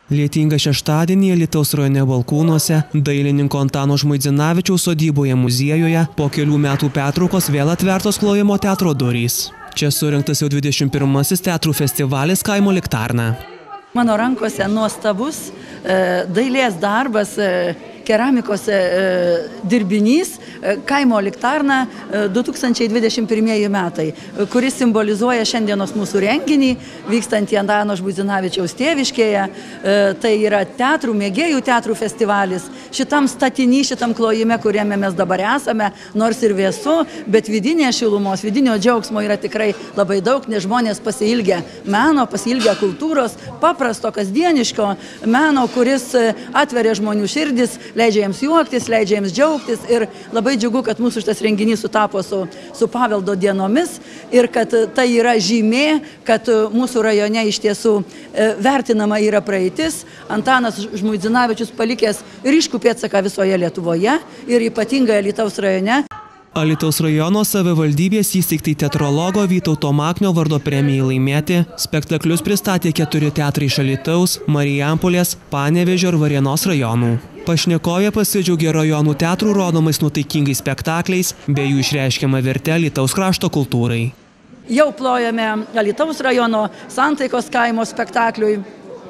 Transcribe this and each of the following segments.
Lietingą šeštadienį Alytaus rajone Balkūnuose, dailininko Antano Žmuidzinavičiaus sodyboje muziejuje po kelių metų pertraukos vėl atvertos Klojimo teatro durys. Čia surinktas jau 21-asis teatrų festivalis Kaimo Liktarna. Mano rankose nuostabus dailės darbas, keramikos dirbinys Kaimo Liktarna 2021 metai, kuris simbolizuoja šiandienos mūsų renginį, vykstantį Antano Žmuidzinavičiaus tėviškėje. Tai yra teatrų, mėgėjų teatrų festivalis. Šitam statinį, šitam klojime, kuriame mes dabar esame, nors ir vėsu, bet vidinės šilumos, vidinio džiaugsmo yra tikrai labai daug, nes žmonės pasiilgia meno, pasiilgia kultūros, paprasto, kasdieniško meno, kuris atveria žmonių širdis, leidžia jiems juoktis, leidžia jiems džiaugtis ir labai džiugu, kad mūsų šitas renginys sutapo su paveldo dienomis ir kad tai yra žymė, kad mūsų rajone iš tiesų vertinama yra praeitis. Antanas Žmuidzinavičius palikęs ryškų pėdsaką visoje Lietuvoje ir ypatingai Alytaus rajone. Alytaus rajono savivaldybės įsteigtai teatrologo Vytauto Maknio vardo premijai laimėti spektaklius pristatė 4 teatrai iš Alytaus, Marijampolės, Panevėžio ir Varėnos rajonų. Pašnekovė pasidžiaugė rajonų teatrų rodomais nuotaikingais spektakliais, bei jų išreiškiama verte Alytaus krašto kultūrai. Jau plojame Alytaus rajono Santaikos kaimo spektakliui,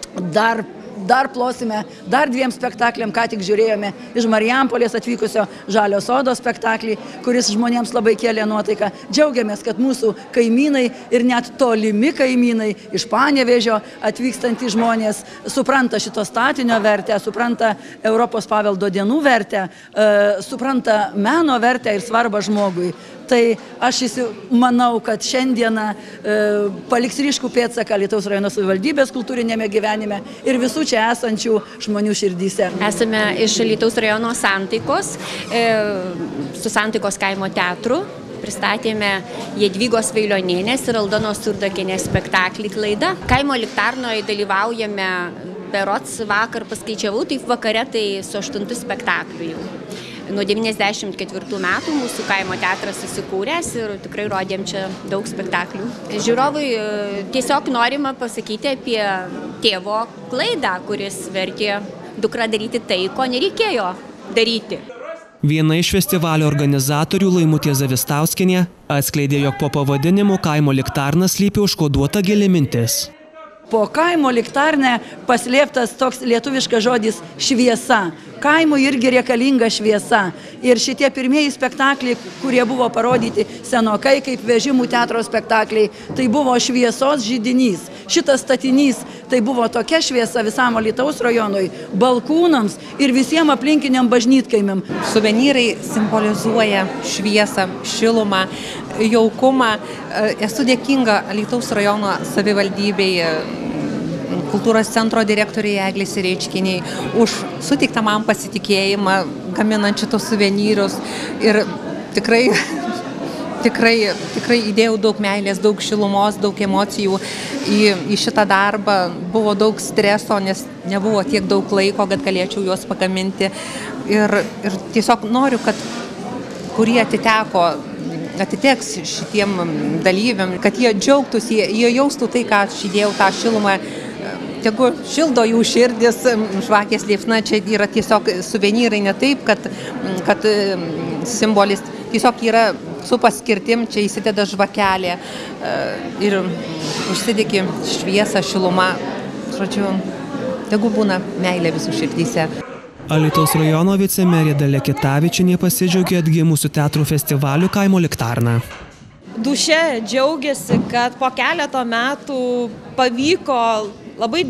dar plosime, dar 2 spektakliam, ką tik žiūrėjome iš Marijampolės atvykusio Žalio sodo spektaklį, kuris žmonėms labai kėlė nuotaiką. Džiaugiamės, kad mūsų kaimynai ir net tolimi kaimynai iš Panevėžio atvykstantys žmonės supranta šito statinio vertę, supranta Europos paveldo dienų vertę, supranta meno vertę ir svarbą žmogui. Tai aš manau, kad šiandieną paliks ryškų pėdsaką Alytaus rajono savivaldybės kultūrinėme gyvenime ir visų čia esančių žmonių širdyse. Esame iš Alytaus rajono Santaikos, su Santaikos kaimo teatru. Pristatėme Jadvygos Vailionienės ir Aldonos Surdokienės spektaklį Klaida. Kaimo Liktarnoje dalyvaujame berods vakar paskaičiavau, taip vakare tai su 8 spektakliu jau. Nuo 94 metų mūsų kaimo teatras susikūręs ir tikrai rodėm čia daug spektaklių. Žiūrovui tiesiog norima pasakyti apie tėvo klaidą, kuris vertė dukrą daryti tai, ko nereikėjo daryti. Viena iš festivalio organizatorių Laimutė Zavistauskienė atskleidė, jog po pavadinimu Kaimo Liktarna slypi užkoduota gili mintis. Po Kaimo Liktarne paslėptas toks lietuviškas žodis šviesa. Kaimui irgi reikalinga šviesa. Ir šitie pirmieji spektakliai, kurie buvo parodyti senokai kaip vežimų teatro spektakliai, tai buvo šviesos židinys. Šitas statinys tai buvo tokia šviesa visam Alytaus rajonui, Balkūnams ir visiems aplinkiniam bažnytkaimiam. Suvenyrai simbolizuoja šviesą, šilumą, jaukumą. Esu dėkinga Alytaus rajono savivaldybei, kultūros centro direktoriai Eglei Sireičkiniai už suteiktą man pasitikėjimą, gaminant šitos suvenyrus. Ir tikrai įdėjau daug meilės, daug šilumos, daug emocijų į šitą darbą. Buvo daug streso, nes nebuvo tiek daug laiko, kad galėčiau juos pagaminti. Ir tiesiog noriu, kad kurie atiteks šitiem dalyviam, kad jie džiaugtųsi, jie jaustų tai, ką aš įdėjau, tą šilumą. Tegu šildo jų širdis, žvakės liepsna, čia yra tiesiog suvenyrai, ne taip, kad simbolis tiesiog yra su paskirtim, čia įsideda žvakelė ir užsidegi šviesą, šilumą. Žodžiu, tegu būna meilė visų širdyse. Alytaus rajono vicemerė Dalia Kitavičienė pasidžiaugė atgimusių teatrų festivalių Kaimo Liktarna. Duše džiaugiasi, kad po keleto metų pavyko labai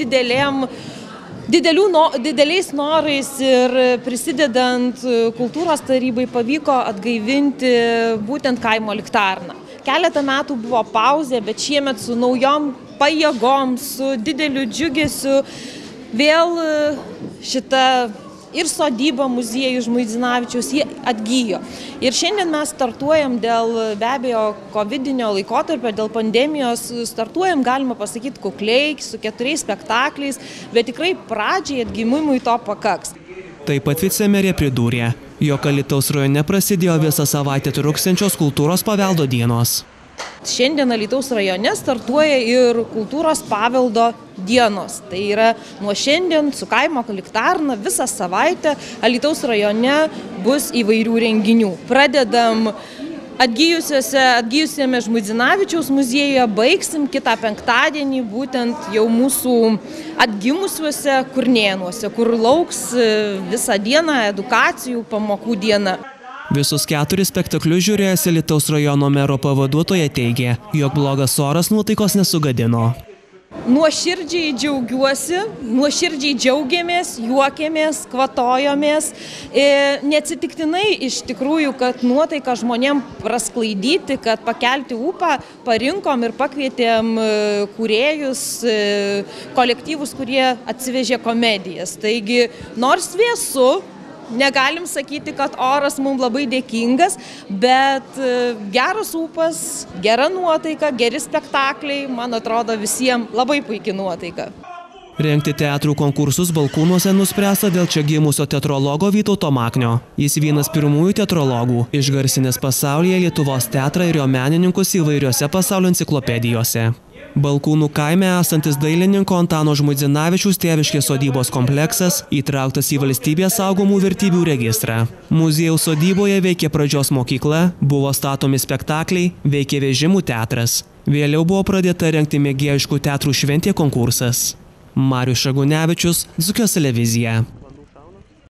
dideliais norais ir prisidedant kultūros tarybai pavyko atgaivinti būtent Kaimo Liktarną. Keletą metų buvo pauzė, bet šiemet su naujom pajėgom, su dideliu džiugesiu vėl šita ir sodyba muziejų Žmuidzinavičiaus jie atgyjo. Ir šiandien mes startuojam dėl be abejo covidinio laikotarpio, dėl pandemijos, startuojam, galima pasakyti, kukliai, su 4 spektakliais, bet tikrai pradžiai atgimimui to pakaks. Taip pat vicemerė pridūrė, jog Alytaus rajone prasidėjo visą savaitę truksiančios kultūros paveldo dienos. Šiandien Alytaus rajone startuoja ir kultūros paveldo dienos. Tai yra nuo šiandien su kaimo Liktarna visą savaitę Alytaus rajone bus įvairių renginių. Pradedam atgijusiame Žmuidzinavičiaus muziejuje, baigsim kitą penktadienį būtent jau mūsų atgimusiuose Kurnėnuose, kur lauks visą dieną edukacijų, pamokų diena. Visus 4 spektaklius žiūrėjęs Alytaus rajono mero pavaduotoja teigė, jog blogas oras nuotaikos nesugadino. Nuoširdžiai džiaugiuosi, nuoširdžiai džiaugiamės, juokėmės, kvatojomės. Neatsitiktinai iš tikrųjų, kad nuotaiką žmonėm prasklaidyti, kad pakelti ūpą, parinkom ir pakvietėm kūrėjus, kolektyvus, kurie atsivežė komedijas. Taigi, nors vėsu, negalim sakyti, kad oras mums labai dėkingas, bet geras ūpas, gera nuotaika, geri spektakliai, man atrodo, visiems labai puikia nuotaika. Rengti teatrų konkursus Balkūnuose nuspręsta dėl čia gimusio teatrologo Vytauto Maknio. Jis vienas pirmųjų teatrologų, išgarsinęs pasaulyje Lietuvos teatrą ir jo menininkus įvairiose pasaulio enciklopedijose. Balkūnų kaime esantis dailininko Antano Žmuidzinavičiaus tėviškės sodybos kompleksas įtrauktas į valstybės saugomų vertybių registrą. Muziejaus sodyboje veikė pradžios mokykla, buvo statomi spektakliai, veikė vežimų teatras. Vėliau buvo pradėta rengti mėgėjiškų teatrų šventė konkursas. Marius Šagunevičius, Dzūkijos televizija.